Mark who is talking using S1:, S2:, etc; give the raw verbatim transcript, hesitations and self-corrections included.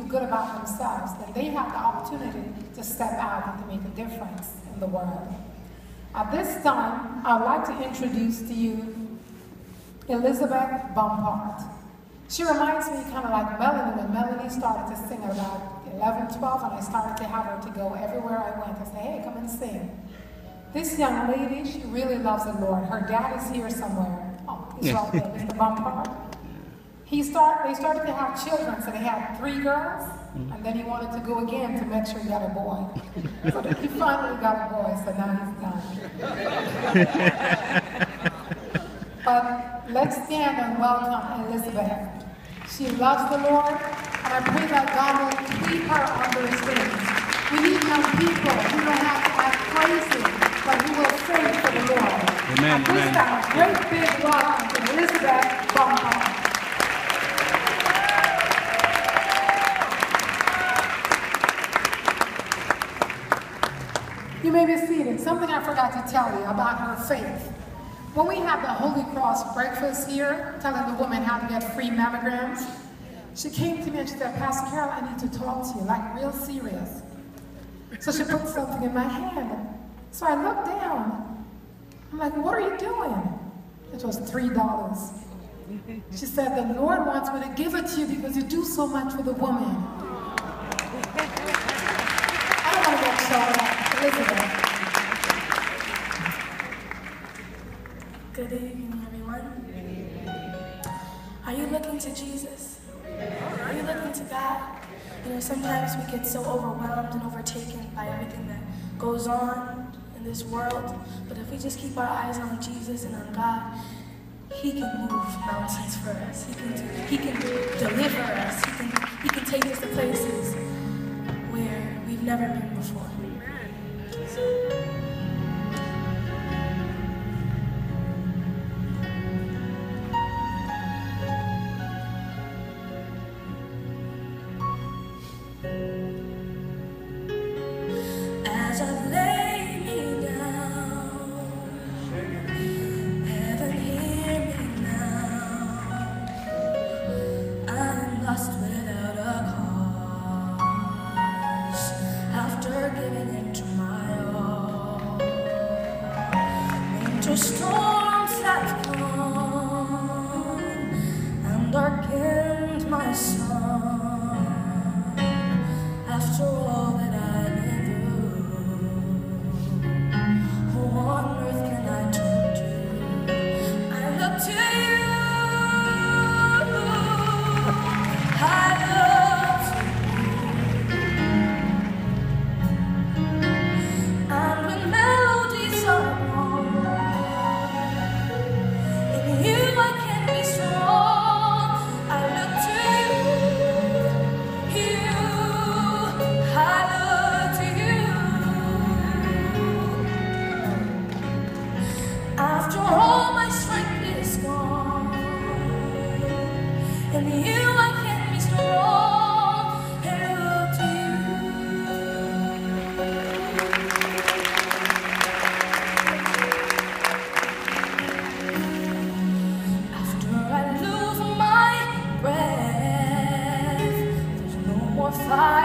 S1: good about themselves, then they have the opportunity to step out and to make a difference in the world. At this time, I'd like to introduce to you Elizabeth Bompard. She reminds me kind of like Melanie. When Melanie started to sing at about eleven, twelve, and I started to have her to go everywhere I went to say, hey, come and sing. This young lady, she really loves the Lord. Her dad is here somewhere. Oh, he's right there, Mister Bompard. He start, they started to have children, so they had three girls, and then he wanted to go again to make sure he got a boy. So then he finally got a boy, so now he's done. But let's stand and welcome Elizabeth. She loves the Lord, and I pray that God will keep her under his wings. We need young people who don't have to act crazy, but who will sing for the Lord.
S2: Amen.
S1: And this time, a great big welcome to Elizabeth Bompard. You may be seated. Something I forgot to tell you about her faith. When we have the Holy Cross breakfast here, telling the woman how to get free mammograms, she came to me and she said, Pastor Carol, I need to talk to you, like real serious. So she put something in my hand. So I looked down. I'm like, what are you doing? It was three dollars. She said, the Lord wants me to give it to you because you do so much for the woman. I don't want to get showed up. Elizabeth.
S3: Good evening, everyone. Are you looking to Jesus? Are you looking to God? You know, sometimes we get so overwhelmed and overtaken by everything that goes on in this world. But if we just keep our eyes on Jesus and on God, He can move mountains for us. He can, he can deliver us. He can, he can take us to places where we've never been before. So, storms have come and darkened my sun. After all that I've been through, who on earth can I turn to? I look to you. I look to you. And when melodies are and you I can be strong and look to you. After I lose my breath, there's no more fire.